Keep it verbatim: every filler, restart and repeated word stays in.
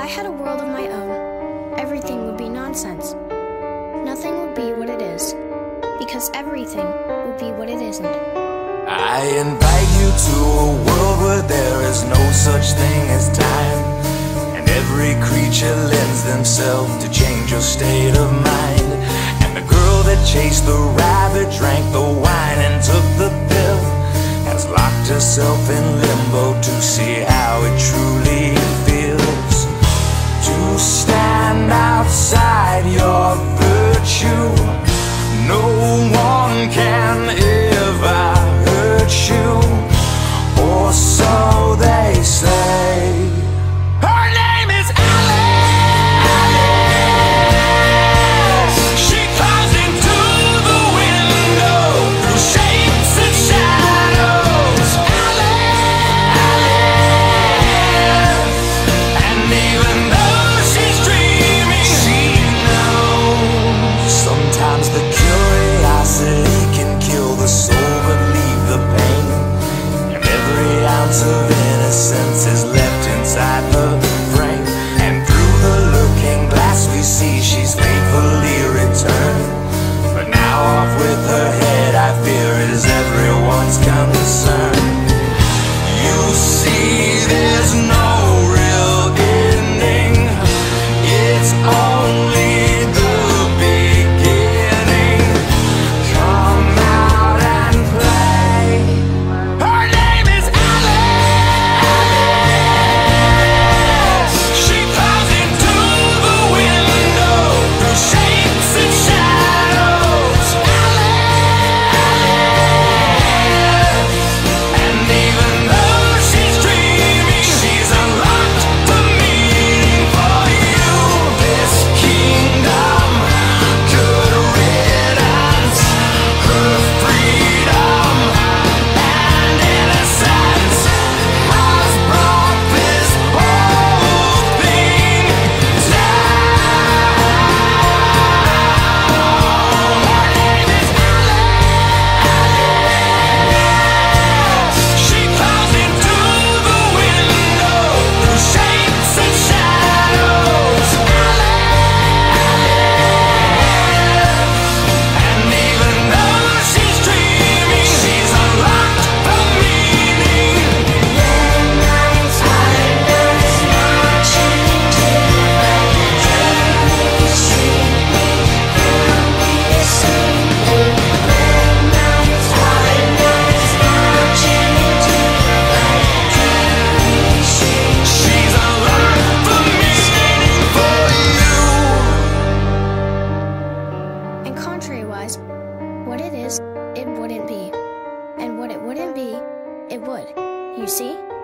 had a world of my own, everything would be nonsense. Nothing would be what it is, because everything would be what it isn't. I invite you to a world where there is no such thing as time, and every creature lends themselves to change your state of mind. And the girl that chased the rabbit, drank the wine and took the pill, has locked herself in limbo to see how it truly feels to stand outside your virtue. No one can ever hurt you, or so they say. Her name is Alice. Alice. She climbs into the window through shapes and shadows. Alice. Alice. And even though she's dreaming, she knows sometimes the curiosity can kill the soul but leave the pain, and every ounce of innocence is left inside the frame. And through the looking glass we see she's faithfully returned, but now off with her head I fear is everyone's concern. You see there's no real ending, it's only the beginning. Come out and play. Her name is Alice. She climbs into the window through shapes and shadows. Alice. And even though she's dreaming, she's unlocked the meaning for you. This kingdom, good riddance, her freedom and innocence has brought this whole thing down. Her name is Alice. She climbs into the window through shapes and shadows. And even though she's dreaming, she's unlocked the meaning. Midnight's Alice marching into the dreamy street. Will we sing? Midnight's Alice marching into the dreamy street. She's unlocked the meaning for you. And contrary-wise, what it is, it wouldn't be. And what it wouldn't be, it would. You see?